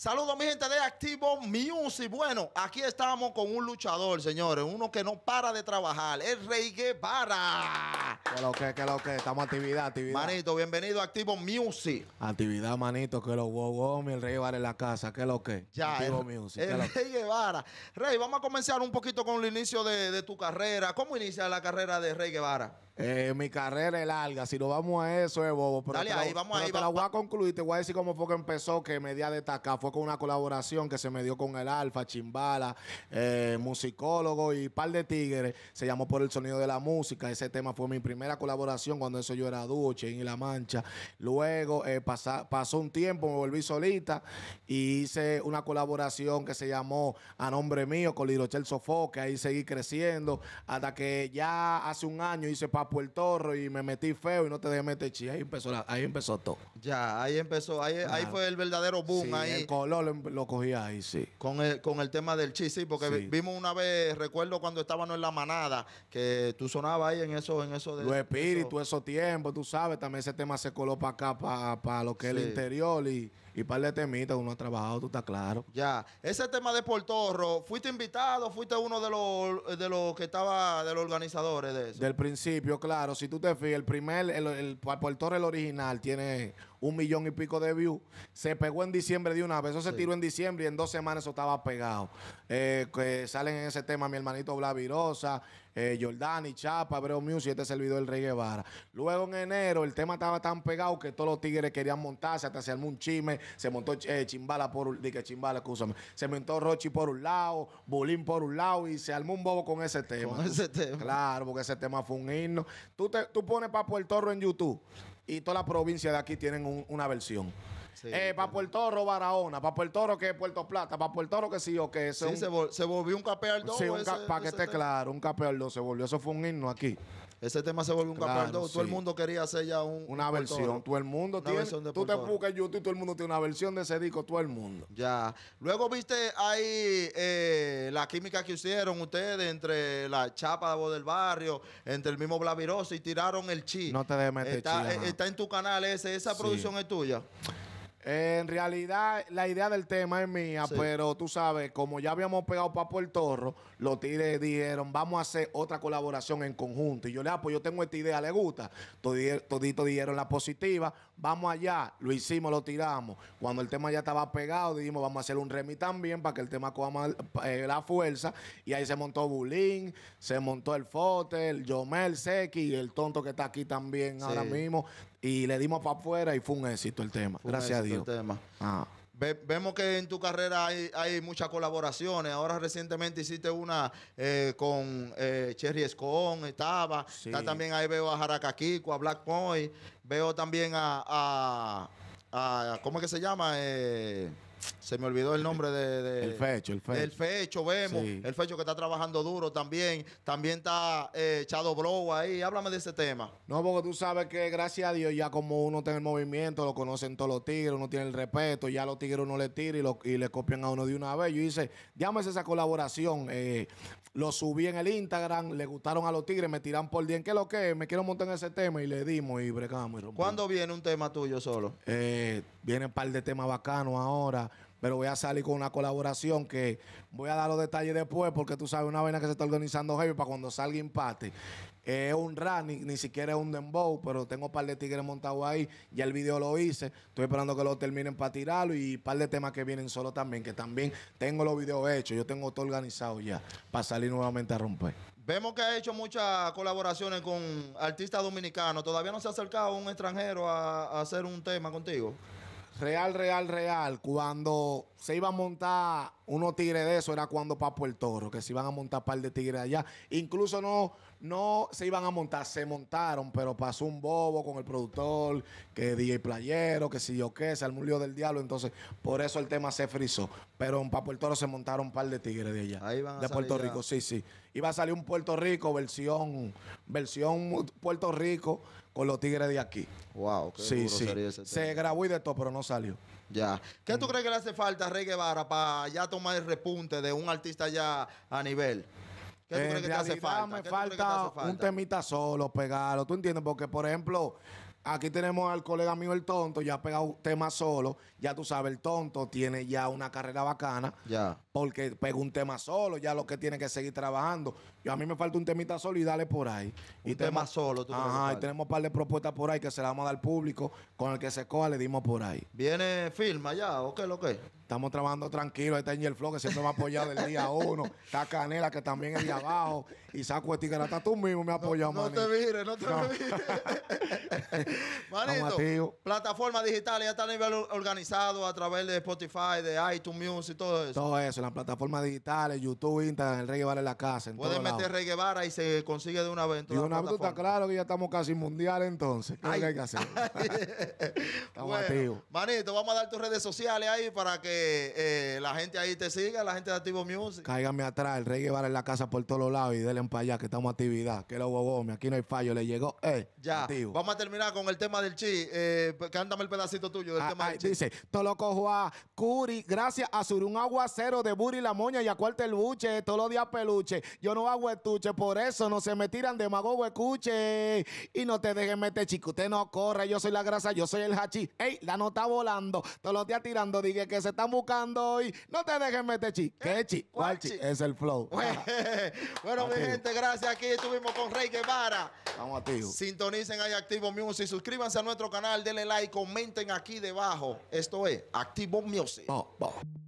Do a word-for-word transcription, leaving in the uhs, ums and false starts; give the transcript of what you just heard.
Saludos mi gente de Activo Music. Bueno, aquí estamos con un luchador, señores. Uno que no para de trabajar. El Rey Guevara. ¿Qué lo que, qué lo que? Estamos actividad, actividad. Manito, bienvenido a Activo Music. Actividad, manito, que los wow, el Rey Guevara en la casa. ¿Qué lo que? Ya, Activo el, Music. el Rey Guevara. Rey, vamos a comenzar un poquito con el inicio de, de tu carrera. ¿Cómo inicia la carrera de Rey Guevara? Eh, mi carrera es larga. Si nos vamos a eso, es bobo. Pero Dale te ahí, lo, vamos pero ahí. Te Va, la voy va. a concluir. Te voy a decir cómo fue que empezó, que me di a destacar. Fue con una colaboración que se me dio con el Alfa, Chimbala, eh, musicólogo y par de tigres. Se llamó Por el Sonido de la Música. Ese tema fue mi primera colaboración cuando eso yo era dúo, Cheín y La Mancha. Luego eh, pasa, pasó un tiempo, me volví solita y hice una colaboración que se llamó A Nombre Mío con Lirochel Sofoque. Ahí seguí creciendo hasta que ya hace un año hice Papo el Torro y me metí feo y no te dejé meter chi. Ahí empezó, la, ahí empezó todo. Ya, ahí empezó. Ahí, Claro. ahí fue el verdadero boom. Sí, ahí. el color lo, lo cogí ahí, sí. Con el, con el tema del chi, sí, porque Sí. vimos una vez, recuerdo cuando estábamos en la manada, que tú sonabas ahí en eso, en eso de Los de espíritus, eso. esos tiempos, tú sabes, también ese tema se coló para acá, para pa lo que es Sí. el interior y, y par de temitas, uno ha trabajado, tú estás claro. Ya, ese tema de Portorro, ¿fuiste invitado? ¿Fuiste uno de los de los que estaba, de los organizadores de eso? Del principio, claro, si tú te fijas, el primer, el, el, el Torre, el original, tiene un millón y pico de views. Se pegó en diciembre de una vez. Eso se Sí. tiró en diciembre y en dos semanas eso estaba pegado. Eh, que salen en ese tema mi hermanito Blavirosa, eh, Jordani, Chapa, Breo Music, este es el video del Rey Guevara. Luego en enero el tema estaba tan pegado que todos los tigres querían montarse, hasta se armó un chisme, se montó eh, Chimbala por un, dije Chimbala, escúchame, se montó Rochi por un lado, Bulín por un lado y se armó un bobo con ese tema. Con ese tema. Claro, porque ese tema fue un himno. Tú, te, tú pones Papo el Torro en YouTube y toda la provincia de aquí tienen un, una versión. Sí, eh, Papo el Torro, Barahona, Papo el Toro que es Puerto Plata, Papo el Toro que sí o que es Sí, un, se, vol- se volvió un capear dos. sí, un ese- ca- para que ese esté tema. claro, un capeo dos se volvió. Eso fue un himno aquí. Ese tema se volvió un Claro, capear dos. Todo el sí. mundo quería hacer ya un Una un versión. Portorro. Todo el mundo Una tiene. versión de Tú te Portorro. buscas en YouTube y todo el mundo tiene una versión de ese disco, todo el mundo. Ya. Luego viste ahí eh, la química que hicieron ustedes entre la chapa de voz del barrio, entre el mismo Blavirosa y tiraron el chi. No te dejes meter está, chi, ajá. eh, está en tu canal ese, esa Sí. producción es tuya. Eh, en realidad, la idea del tema es mía, Sí. pero tú sabes, como ya habíamos pegado Papo el Torro, los tigres dijeron, vamos a hacer otra colaboración en conjunto. Y yo le dije, ah, pues yo tengo esta idea, ¿le gusta? Todi- Toditos dijeron la positiva, vamos allá, lo hicimos, lo tiramos. Cuando el tema ya estaba pegado, dijimos, vamos a hacer un remix también para que el tema coja más, eh, la fuerza. Y ahí se montó Bulín, se montó el Fote, el Yomel, Seki y el tonto que está aquí también Sí. ahora mismo. Y le dimos para afuera y fue un éxito el tema. Fue un Gracias a éxito Dios. el tema. Ah. Ve- vemos que en tu carrera hay, hay muchas colaboraciones. Ahora recientemente hiciste una eh, con eh, Cherry Escon, estaba. Sí. Está también ahí veo a Jaracaquico, a Black Point. Veo también a, a, a- ¿cómo es que se llama? Eh, se me olvidó el nombre de... de- El Fecho, el Fecho. El Fecho, vemos. Sí. El Fecho que está trabajando duro también. También está eh, Chado Blow ahí. Háblame de ese tema. No, porque tú sabes que gracias a Dios ya como uno tiene el movimiento, lo conocen todos los tigres, uno tiene el respeto, ya los tigres uno le tira y, lo, y le copian a uno de una vez. Yo hice, llámese esa colaboración, eh, lo subí en el Instagram, le gustaron a los tigres, me tiran por día, ¿qué es lo que es? Me quiero montar en ese tema y le dimos y bregamos y rompimos. ¿Cuándo viene un tema tuyo solo? Eh, viene un par de temas bacanos ahora, pero voy a salir con una colaboración que voy a dar los detalles después porque tú sabes una vaina que se está organizando heavy para cuando salga empate. Eh, Es un rap, ni, ni siquiera es un dembow, pero tengo un par de tigres montados ahí. Ya el video lo hice, estoy esperando que lo terminen para tirarlo y un par de temas que vienen solo también, que también tengo los videos hechos, yo tengo todo organizado ya para salir nuevamente a romper. Vemos que ha hecho muchas colaboraciones con artistas dominicanos. ¿Todavía no se ha acercado un extranjero a, a hacer un tema contigo? Real, real, real. Cuando se iba a montar unos tigres de eso, era cuando Papo el Toro, que se iban a montar un par de tigres allá. Incluso no, no se iban a montar, se montaron, pero pasó un bobo con el productor, que D J Playero, que si yo qué, se armó un lío del diablo. Entonces, por eso el tema se frizó. Pero en Papo el Toro se montaron un par de tigres de allá. Ahí van a de salir Puerto ya. Rico, sí, sí. Iba a salir un Puerto Rico versión, versión Puerto Rico con los tigres de aquí. Wow, qué Sí, duro sí. sería ese Se tema. grabó y de todo, pero no salió. Ya. ¿Qué tú crees que le hace falta a Rey Guevara para ya tomar el repunte de un artista ya a nivel? ¿Qué tú En crees que te hace realidad falta? me ¿Qué tú crees que te falta hace falta? un temita solo, pegarlo. ¿Tú entiendes? Porque, por ejemplo, Aquí tenemos al colega mío, el Tonto, ya ha pegado temas solo. Ya tú sabes, el Tonto tiene ya una carrera bacana. Ya. Porque pegó un tema solo, ya lo que tiene que seguir trabajando. Yo a mí me falta un temita solo y dale por ahí. Un y tema tenemos- solo, tú crees que Ajá, y falta. tenemos un par de propuestas por ahí que se las vamos a dar al público. Con el que se coja le dimos por ahí. ¿Viene firma ya o qué lo que? Estamos trabajando tranquilos. Ahí está Angel Flow, que siempre me ha apoyado del día uno. Está Canela, que también es de abajo. Y Saco de Tigre, hasta tú mismo me has apoyado, No manito. te vires, no te No. vires. Estamos Manito, activos. plataformas digitales ya está a nivel organizado a través de Spotify, de iTunes Music y todo eso. Todo eso, en las plataformas digitales, YouTube, Instagram, el Reggae Vale la Casa. En Pueden todos lados. meter Rey Guevara y se consigue de una vez en Y todas una las vez tú estás plataformas. claro que ya estamos casi mundial entonces. ¿Qué es lo que hay que hacer? Estamos Bueno, activos. manito, vamos a dar tus redes sociales ahí para que eh, la gente ahí te siga, la gente de Activo Music. Cáigame atrás, el Reggae Vale la Casa por todos los lados y denle para allá que estamos a actividad. Que lo bobome, aquí no hay fallo, le llegó, eh, Ya, activo. vamos a terminar con el tema del chi. Eh, cántame el pedacito tuyo del Ah, tema ah, del chi. dice, todo lo cojo a Curi, gracias a Sur, un aguacero de Buri la moña y a cuarto el buche, todos los días peluche. Yo no hago estuche, por eso no se me tiran de mago escuche. Y no te dejen meter, chico, usted no corre, yo soy la grasa, yo soy el hachi. Ey, la nota volando, todos los días tirando, dije que se están buscando y no te dejen meter, chi. ¿Qué chi? ¿Cuál ¿Cuál chi? chi? Es el flow. Bueno, bueno, mi Activo. gente, gracias. Aquí estuvimos con Rey Guevara. Estamos activos. Sintonicen ahí Activo Music, suscríbanse a nuestro canal, denle like, comenten aquí debajo. Esto es Activo Music. Oh, oh.